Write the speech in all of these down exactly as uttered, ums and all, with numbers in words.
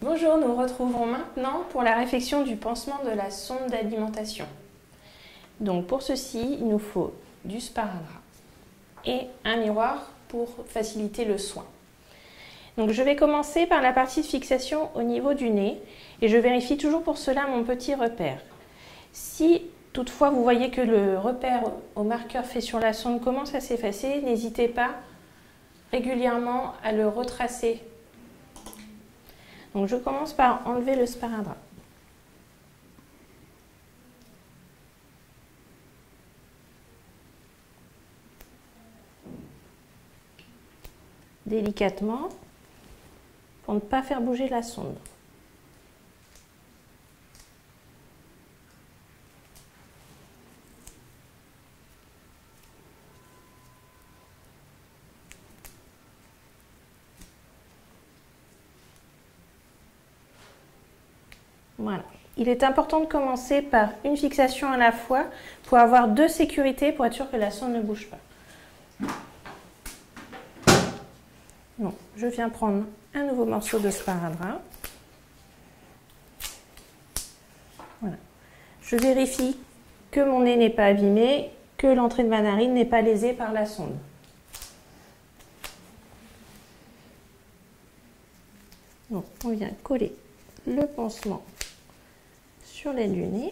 Bonjour, nous retrouvons maintenant pour la réfection du pansement de la sonde d'alimentation. Donc pour ceci, il nous faut du sparadrap et un miroir pour faciliter le soin. Donc je vais commencer par la partie de fixation au niveau du nez et je vérifie toujours pour cela mon petit repère. Si toutefois vous voyez que le repère au marqueur fait sur la sonde commence à s'effacer, n'hésitez pas régulièrement à le retracer. Donc je commence par enlever le sparadrap. Délicatement pour ne pas faire bouger la sonde. Voilà. Il est important de commencer par une fixation à la fois pour avoir deux sécurités pour être sûr que la sonde ne bouge pas. Donc, je viens prendre un nouveau morceau de sparadrap. Voilà. Je vérifie que mon nez n'est pas abîmé, que l'entrée de ma narine n'est pas lésée par la sonde. Donc, on vient coller le pansement sur l'aile du nez.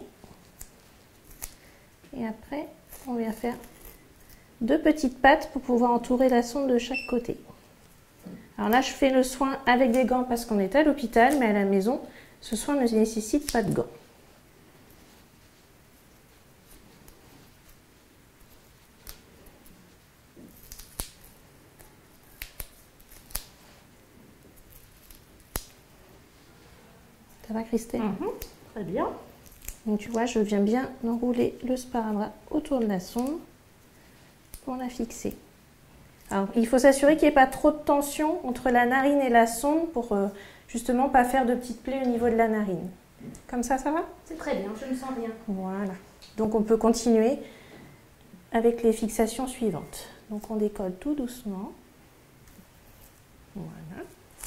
Et après, on vient faire deux petites pattes pour pouvoir entourer la sonde de chaque côté. Alors là, je fais le soin avec des gants parce qu'on est à l'hôpital, mais à la maison, ce soin ne nécessite pas de gants. Ça va, Christelle? Mmh, très bien. Donc tu vois, je viens bien enrouler le sparadrap autour de la sonde pour la fixer. Alors, il faut s'assurer qu'il n'y ait pas trop de tension entre la narine et la sonde pour euh, justement pas faire de petites plaies au niveau de la narine. Comme ça, ça va? C'est très bien, je ne sens rien. Voilà. Donc on peut continuer avec les fixations suivantes. Donc on décolle tout doucement. Voilà.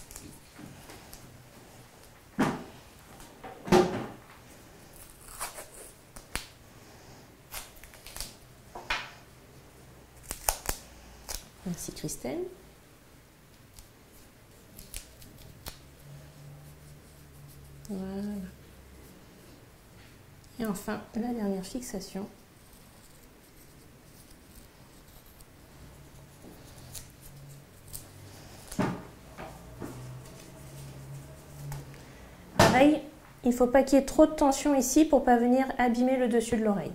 Merci Christelle. Voilà. Et enfin, la dernière fixation. Pareil, il ne faut pas qu'il y ait trop de tension ici pour ne pas venir abîmer le dessus de l'oreille.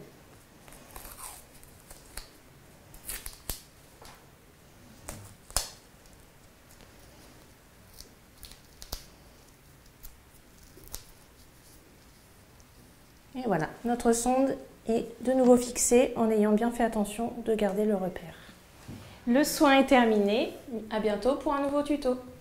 Et voilà, notre sonde est de nouveau fixée en ayant bien fait attention de garder le repère. Le soin est terminé, à bientôt pour un nouveau tuto.